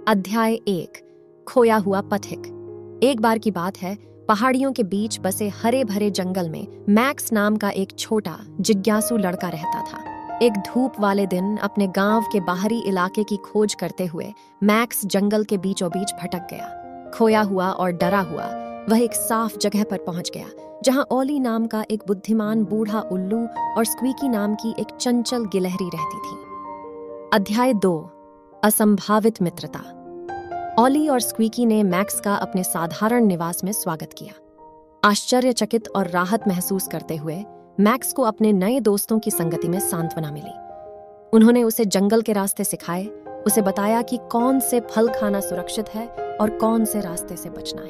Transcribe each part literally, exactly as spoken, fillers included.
अध्याय एक। खोया हुआ पथिक। एक बार की बात है, पहाड़ियों के बीच बसे हरे भरे जंगल में मैक्स नाम का एक छोटा जिज्ञासु लड़का रहता था। एक धूप वाले दिन अपने गांव के बाहरी इलाके की खोज करते हुए मैक्स जंगल के बीचों बीच भटक गया। खोया हुआ और डरा हुआ वह एक साफ जगह पर पहुंच गया, जहां ओली नाम का एक बुद्धिमान बूढ़ा उल्लू और स्क्वीकी नाम की एक चंचल गिलहरी रहती थी। अध्याय दो। असंभावित मित्रता। ओली और स्क्वीकी ने मैक्स का अपने साधारण निवास में स्वागत किया। आश्चर्यचकित और राहत महसूस करते हुए मैक्स को अपने नए दोस्तों की संगति में सांत्वना मिली। उन्होंने उसे जंगल के रास्ते सिखाए, उसे बताया कि कौन से फल खाना सुरक्षित है और कौन से रास्ते से बचना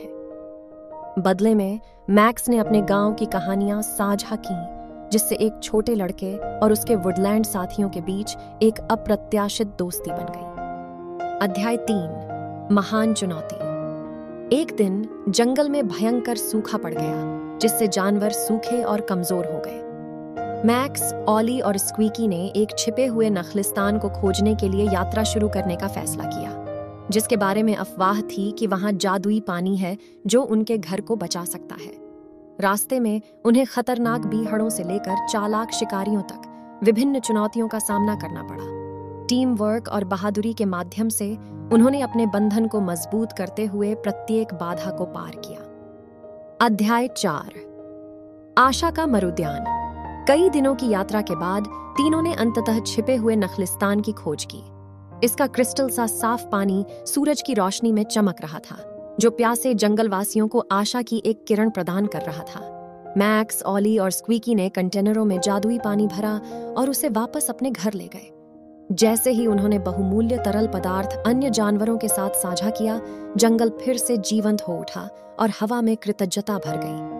है। बदले में मैक्स ने अपने गांव की कहानियां साझा की, जिससे एक छोटे लड़के और उसके वुडलैंड साथियों के बीच एक अप्रत्याशित दोस्ती बन गई। अध्याय तीन। महान चुनौती। एक दिन जंगल में भयंकर सूखा पड़ गया, जिससे जानवर सूखे और कमजोर हो गए। मैक्स, ओली और स्क्वीकी ने एक छिपे हुए नखलिस्तान को खोजने के लिए यात्रा शुरू करने का फैसला किया, जिसके बारे में अफवाह थी कि वहां जादुई पानी है जो उनके घर को बचा सकता है। रास्ते में उन्हें खतरनाक बीहड़ों से लेकर चालाक शिकारियों तक विभिन्न चुनौतियों का सामना करना पड़ा। टीम वर्क और बहादुरी के माध्यम से उन्होंने अपने बंधन को मजबूत करते हुए प्रत्येक बाधा को पार किया। अध्याय चार। आशा का मरुद्यान। कई दिनों की यात्रा के बाद तीनों ने अंततः छिपे हुए नखलिस्तान की खोज की। इसका क्रिस्टल सा साफ पानी सूरज की रोशनी में चमक रहा था, जो प्यासे जंगलवासियों को आशा की एक किरण प्रदान कर रहा था। मैक्स, ओली और स्क्वीकी ने कंटेनरों में जादुई पानी भरा और उसे वापस अपने घर ले गए। जैसे ही उन्होंने बहुमूल्य तरल पदार्थ अन्य जानवरों के साथ साझा किया, जंगल फिर से जीवंत हो उठा और हवा में कृतज्ञता भर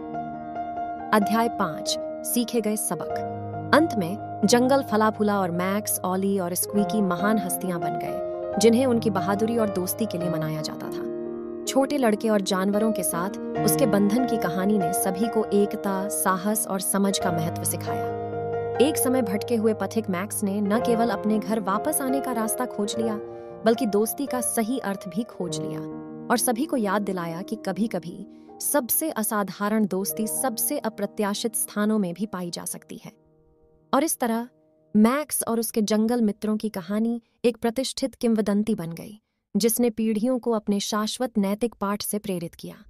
गई। अध्याय पांच। सीखे गए सबक। अंत में जंगल फला फूला और मैक्स, ओली और स्क्वीकी महान हस्तियां बन गए, जिन्हें उनकी बहादुरी और दोस्ती के लिए मनाया जाता था। छोटे लड़के और जानवरों के साथ उसके बंधन की कहानी ने सभी को एकता, साहस और समझ का महत्व सिखाया। एक समय भटके हुए पथिक मैक्स ने न केवल अपने घर वापस आने का रास्ता खोज लिया, बल्कि दोस्ती का सही अर्थ भी खोज लिया और सभी को याद दिलाया कि कभी-कभी सबसे असाधारण दोस्ती सबसे अप्रत्याशित स्थानों में भी पाई जा सकती है। और इस तरह मैक्स और उसके जंगल मित्रों की कहानी एक प्रतिष्ठित किंवदंती बन गई, जिसने पीढ़ियों को अपने शाश्वत नैतिक पाठ से प्रेरित किया।